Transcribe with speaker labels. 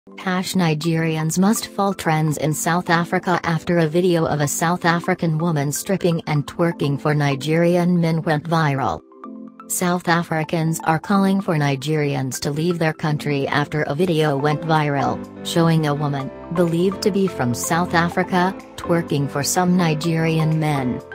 Speaker 1: Nigerians must fall trends in South Africa after a video of a South African woman stripping and twerking for Nigerian men went viral. South Africans are calling for Nigerians to leave their country after a video went viral, showing a woman, believed to be from South Africa, twerking for some Nigerian men.